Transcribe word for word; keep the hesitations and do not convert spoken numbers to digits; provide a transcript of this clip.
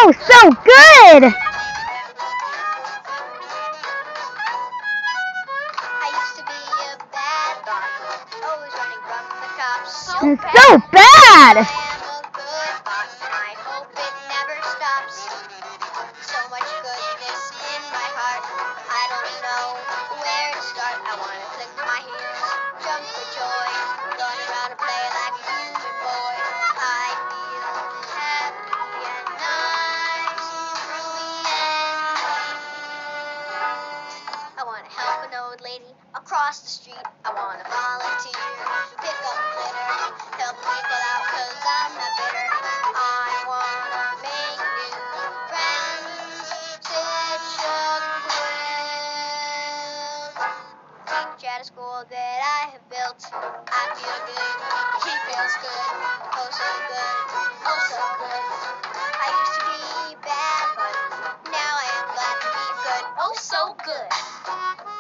Oh, so good! I used to be a bad boss, always running from the cops. So bad. So bad! I am a good boss, and I hope it never stops. So much goodness in my heart, I don't know where to start. I want to click my heels, jump for joy, run around and play like a human boy. I feel happy and nice through the end. I want to help an old lady across the street. I want to volunteer, pick up litter, help people out cause I'm not bitter. I want to make new friends, stitch a quilt. Teach at a school that I have built. I feel good, he feels good, oh so good, oh so good. I used to be bad, but now I am glad to be good, oh so good.